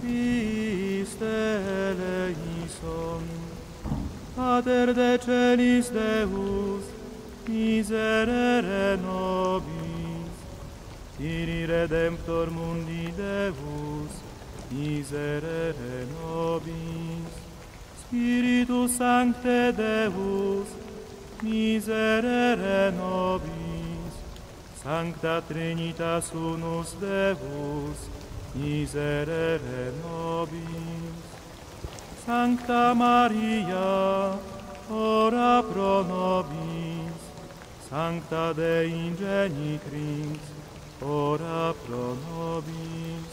Christe eleison, Pater de celis Deus, miserere nobis, Kyrie Redemptor mundi Deus, miserere nobis, Spiritus Sancte Deus, miserere nobis, Sancta Trinitas Unus Deus, miserere nobis, Sancta Maria, ora pro nobis, Sancta Dei Ingenictrix, ora pro nobis,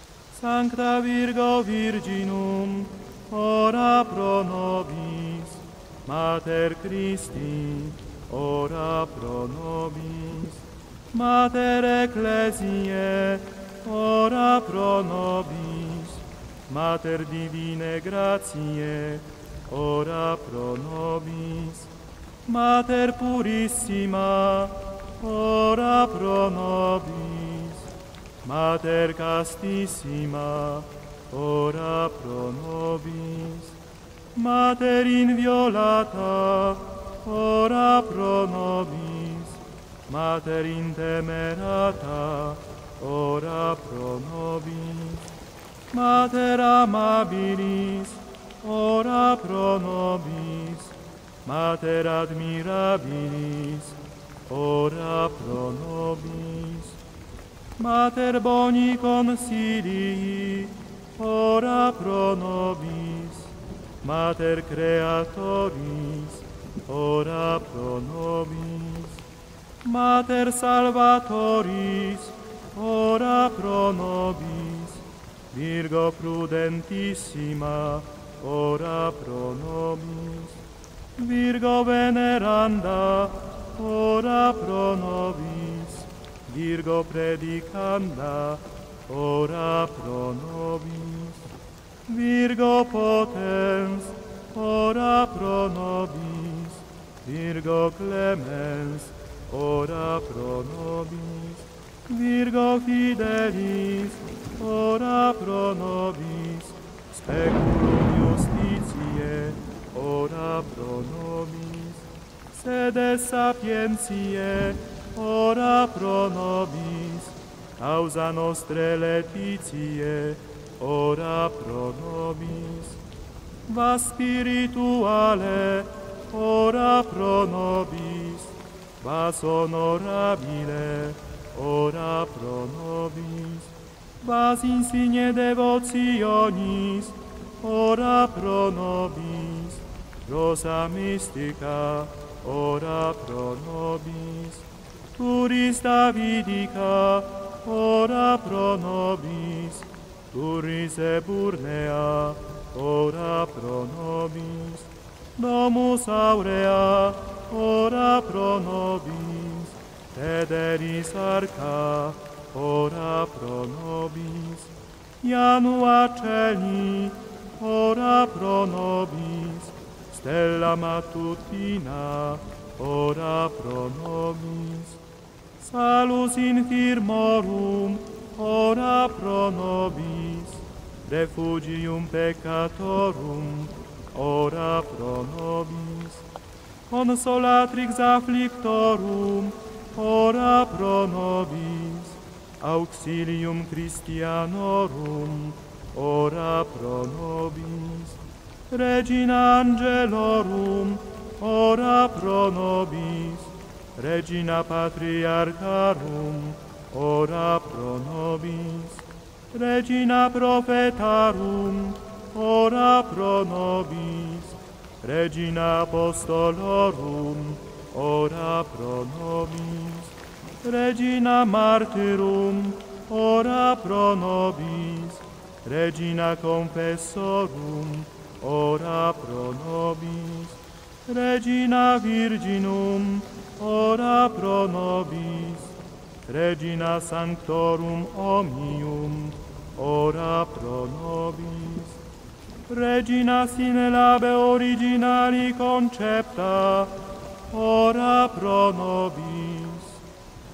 Sancta Virgo Virginum, ora pro nobis, Mater Christi, ora pro nobis, Mater Ecclesiae, ora pro nobis, Mater Divine Gratiae, ora pro nobis, Mater Purissima, ora pro nobis, Mater Castissima, ora pro nobis, Mater Inviolata, ora pro nobis, Mater Intemerata, ora pro nobis, Mater Amabilis, ora pro nobis, Mater Admirabilis, ora pro nobis, Mater Boni Consilii, ora pro nobis, Mater Creatoris, ora pro nobis, Mater Salvatoris, ora pro nobis, Virgo Prudentissima, ora pro nobis, Virgo Veneranda, ora pro nobis, Virgo Predicanda, ora pro nobis, Virgo Potens, ora pro nobis, Virgo Clemens, ora pro nobis, Virgo Fidelis, ora pro nobis, Speculum Justitiae, ora pro nobis, Sede Sapientiae, ora pro nobis, Causa Nostre Laetitiae, ora pro nobis, Vas Spirituale, ora pro nobis, Vas Honorabile, ora pro nobis, Vas Insigne Devotionis, ora pro nobis, Rosa Mystica, ora pro nobis, Turis Davidica, ora pro nobis, Turis Eburnea, ora pro nobis, Domus Aurea, ora pro nobis, Tederis Arca, ora pro nobis, Janua Celi, ora pro nobis, Stella Matutina, ora pro nobis, Salus Infirmorum, ora pro nobis, Refugium Peccatorum, ora pro nobis, Consolatrix Afflictorum, ora pro nobis, Auxilium Christianorum, ora pro nobis, Regina Angelorum, ora pro nobis, Regina Patriarcharum, ora pro nobis, Regina Prophetarum, ora pro nobis, Regina Apostolorum, ora pro nobis, Regina Martyrum, ora pro nobis, Regina Confessorum, ora pro nobis, Regina Virginum, ora pro nobis, Regina Sanctorum Omnium, ora pro nobis, Regina sine labe originali concepta, ora pro nobis,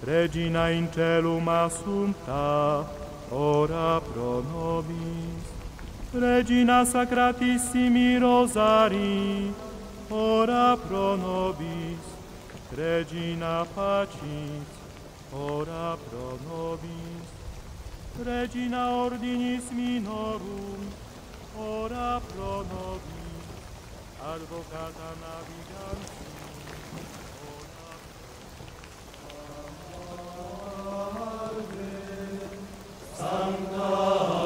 Regina in celum assumpta, ora pro nobis, Regina Sacratissimi Rosarii, ora pro nobis. Regina Pacis, ora pro nobis. Regina Ordinis Minorum, ora pro nobis. Advocata Naviganti, Sancta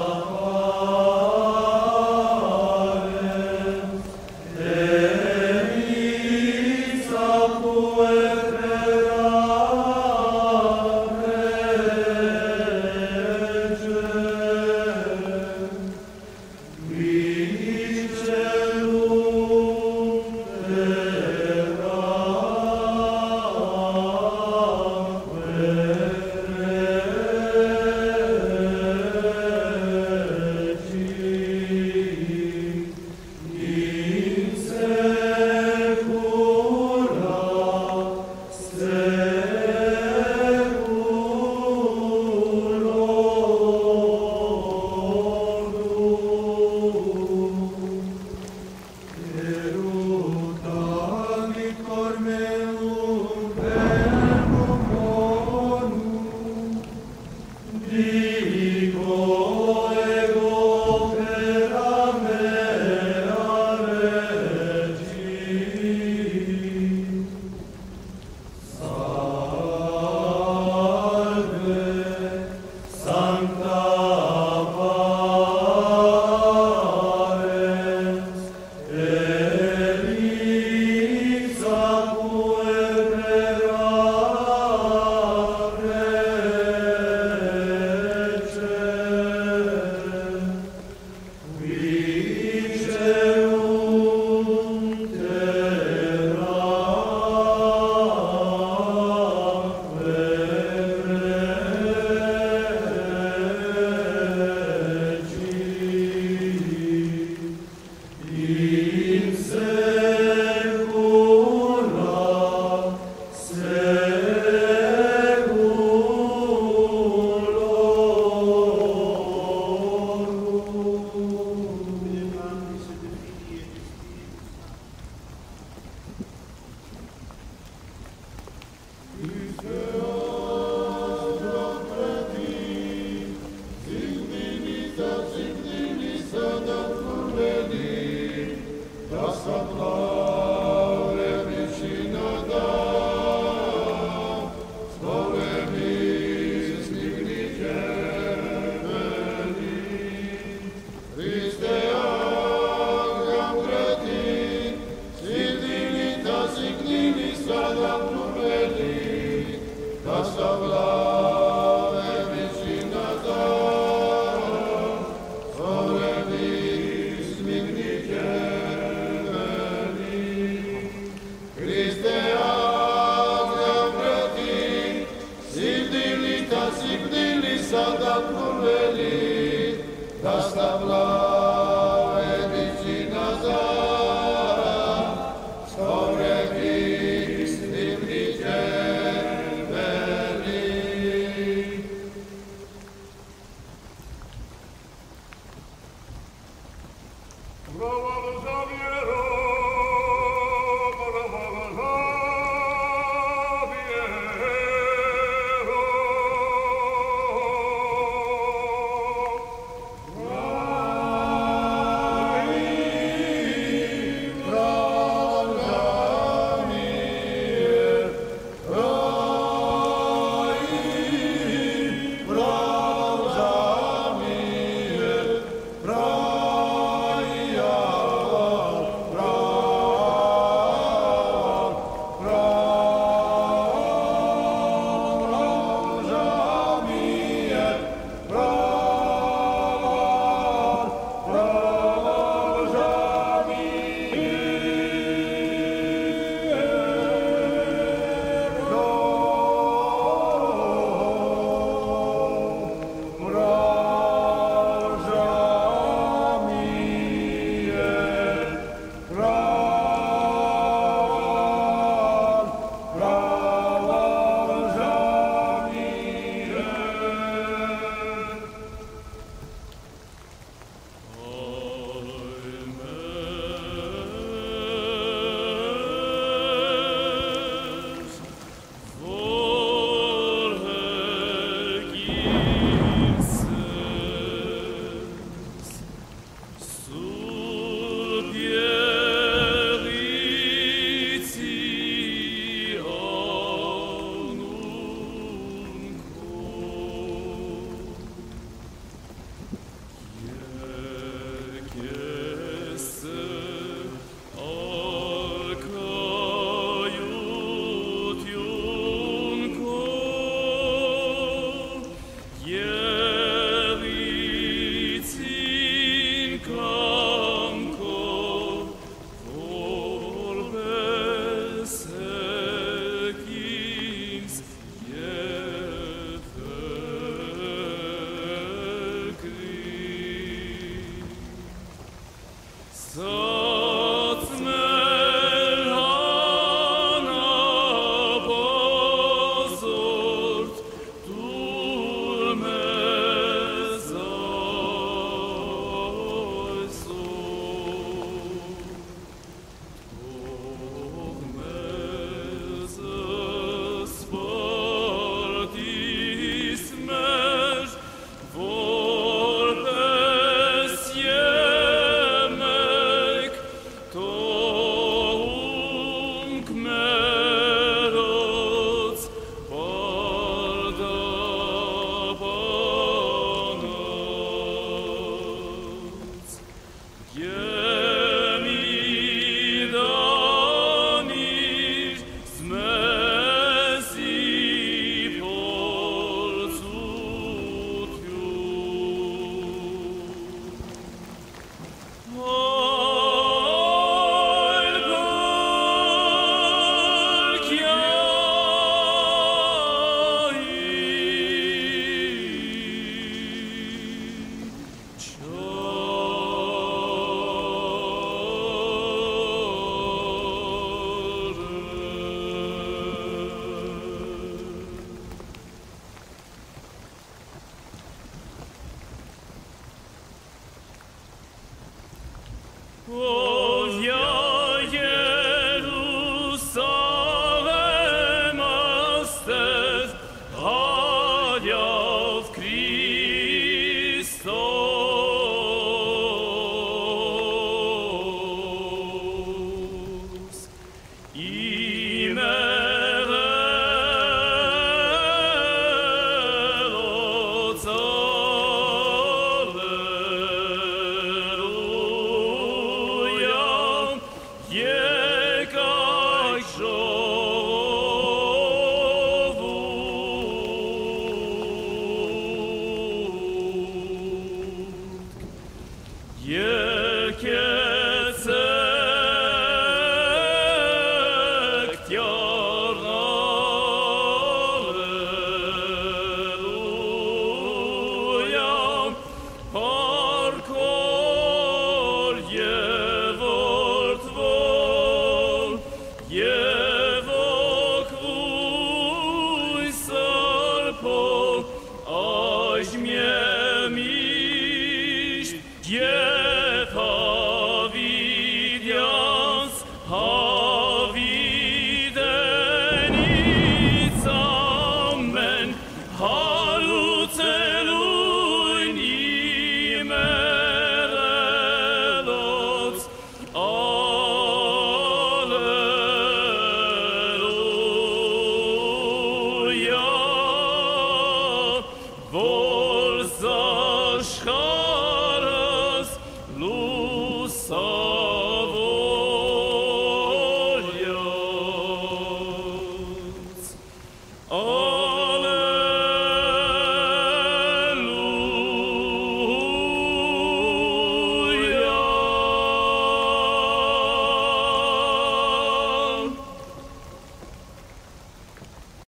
Alleluia.